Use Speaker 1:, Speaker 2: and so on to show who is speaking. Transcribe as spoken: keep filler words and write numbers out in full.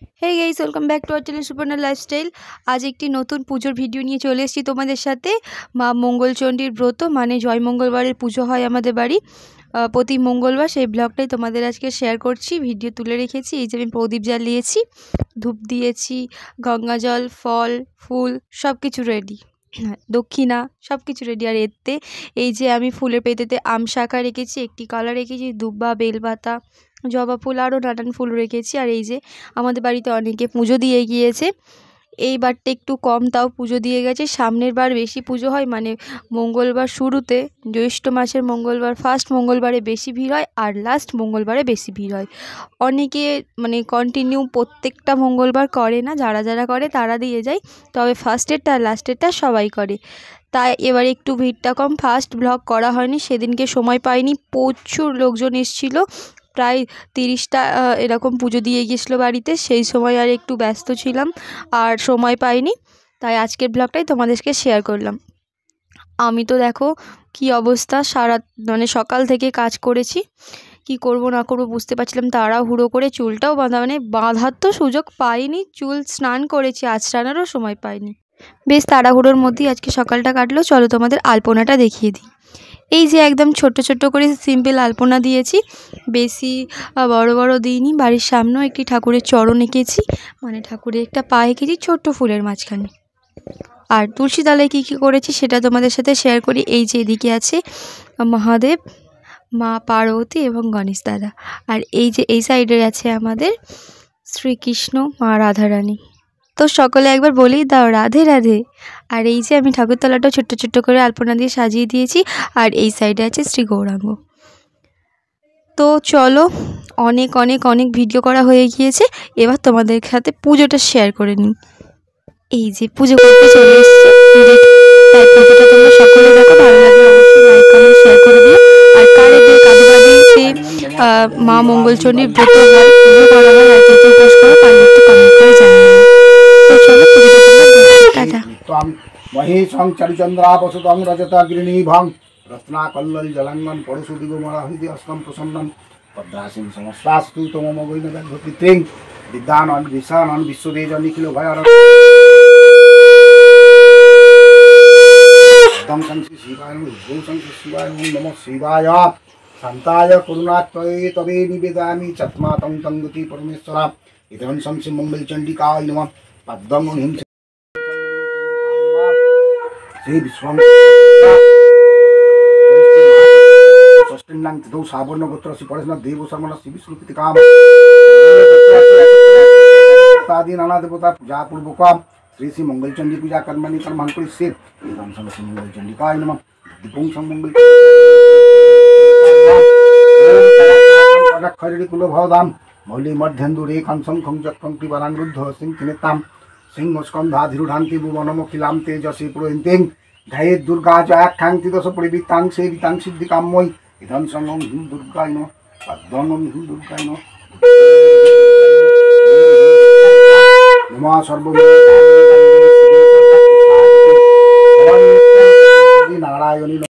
Speaker 1: Hey guys, welcome back to our channel Suparna lifestyle. আজ একটি নতুন পুজোর ভিডিও নিয়ে চলে এসেছি তোমাদের সাথে। মা মঙ্গলচণ্ডীর ব্রত মানে জয় মঙ্গলবারের পুজো হয় আমাদের বাড়ি প্রতি মঙ্গলবার। সেই ব্লগটাই তোমাদের আজকে শেয়ার করছি, ভিডিও তুলে রেখেছি। এই যে আমি প্রদীপ জ্বালিয়েছি, ধূপ দিয়েছি, গঙ্গা জল, ফল ফুল সব কিছু রেডি, দক্ষিণা সব কিছু রেডি। আর এতে এই যে আমি ফুলের পেতেতে আম শাখা রেখেছি, একটি কালা রেখেছি, দুব্বা, বেলপাতা, জবা ফুল, আরও নানান ফুল রেখেছি। আর এই যে আমাদের বাড়িতে অনেকে পুজো দিয়ে গিয়েছে, এইবারটা একটু কম, তাও পুজো দিয়ে গেছে। সামনের বার বেশি পুজো হয়, মানে মঙ্গলবার শুরুতে, জ্যৈষ্ঠ মাসের মঙ্গলবার ফার্স্ট মঙ্গলবারে বেশি ভিড় হয়, আর লাস্ট মঙ্গলবারে বেশি ভিড় হয়। অনেকে মানে কন্টিনিউ প্রত্যেকটা মঙ্গলবার করে না, যারা যারা করে তারা দিয়ে যায়, তবে ফার্স্টেরটা আর লাস্টেরটা সবাই করে। তাই এবার একটু ভিড়টা কম, ফার্স্ট ব্লগ করা হয়নি, সেদিনকে সময় পাইনি, প্রচুর লোকজন এসেছিলো, প্রায় তিরিশটা এরকম পুজো দিয়ে গিয়েছিলো বাড়িতে। সেই সময় আর একটু ব্যস্ত ছিলাম আর সময় পাইনি, তাই আজকের ব্লগটাই তোমাদেরকে শেয়ার করলাম। আমি তো দেখো কি অবস্থা, সারা মানে সকাল থেকে কাজ করেছি, কি করব না করব বুঝতে পারছিলাম। তাড়াহুড়ো করে চুলটাও বাঁধা, মানে বাঁধার তো সুযোগ পাইনি, চুল স্নান করেছি, আঁচড়ানোরও সময় পাইনি। বেশ তাড়াহুড়োর মধ্যেই আজকে সকালটা কাটলো। চলো তোমাদের আলপনাটা দেখিয়ে দিই। এই যে একদম ছোট্ট ছোট্ট করে সিম্পল আলপনা দিয়েছি, বেশি বড় বড় দিইনি। বাড়ির সামনেও একটি ঠাকুরের চরণ এঁকেছি, মানে ঠাকুরের একটা পা এঁকেছি ছোট্ট ফুলের মাঝখানে। আর তুলসী তলায় কী কী করেছি সেটা তোমাদের সাথে শেয়ার করি। এই যে এদিকে আছে মহাদেব, মা পার্বতী এবং গণেশ দাদা। আর এই যে এই সাইডে আছে আমাদের শ্রীকৃষ্ণ, মা রাধারানী। তো সকলে একবার বলেই দাও রাধে রাধে। আর এই যে আমি ঠাকুরতলাটাও ছোট্ট ছোট্ট করে আলপনা দিয়ে সাজিয়ে দিয়েছি। আর এই সাইডে আছে শ্রী গৌরাঙ্গ। তো চলো, অনেক অনেক অনেক ভিডিও করা হয়ে গিয়েছে, এবার তোমাদের সাথে পুজোটা শেয়ার করে নিই। এই যে পুজো করতে চলে এসছে, তাই পুজোটা তোমরা সকলে দেখো, ভালো লাগলে অবশ্যই লাইক কমেন্ট শেয়ার করে দিও। আর কারেদের কাদের বাড়িতে মা মঙ্গলচণ্ডীর ব্রত হয়, পুজো করা হয়, আর কে কে উপোস করো পারলে একটু কমেন্ট করে জানিয়ে। তো চলো পুজোটা তোমরা দেখো, টাটা।
Speaker 2: মহেশং চরিচন্দ্রাবসুতং রজতাগ্রিণীভং রত্নাকল্লল জলাঙ্গন পরশু দিগমরাহিতি অষ্টম প্রসন্নম পদ্মাসীন সমস্তাস্তু তমমগৈনগর্ভপিতৃং বিদ্যানন বিশানন বিশ্বদেজ নিখিল ভয়ার শ্রী শিবায় নমঃ শিবায় নমঃ শিবায় শান্তায় করুণাত্ময়ে তবে নিবেদয়ামি চত্মাতং তং গতি পরমেশ্বরা ইদং শ্রী মঙ্গলচণ্ডিকায় নমঃ পদ্মং হিং श्री विश्वम षष्ठीनां तिथौ सावर्णगोत्र श्री परेशनाथ देव शर्मण श्री विष्णुपति काम आदि नाना देवता पूजा पूर्वक श्री श्री मंगलचंडी पूजा कर्मणि कर्मां करिष्ये इदं श्री मंगलचंडिकाय नमः दीपं मंगल खरडी कुल भवदाम मौली मध्येन्दु रेखां शंखं चक्रं त्रिवरां रुद्ध सिंहनेतां सिंह स्कंधाधिरूढ़ान्ति भुवनमखिलां तेजसी पुरोहिन्तीं ध्यायेत् दुर्गा जयाख्यान्ति दश परिवृत्तां सेवितां सिद्धिकाम्यै इदं सर्वं हिं दुर्गाय नमः पद्मं हिं दुर्गाय नमः नमः सर्वं नारायणी।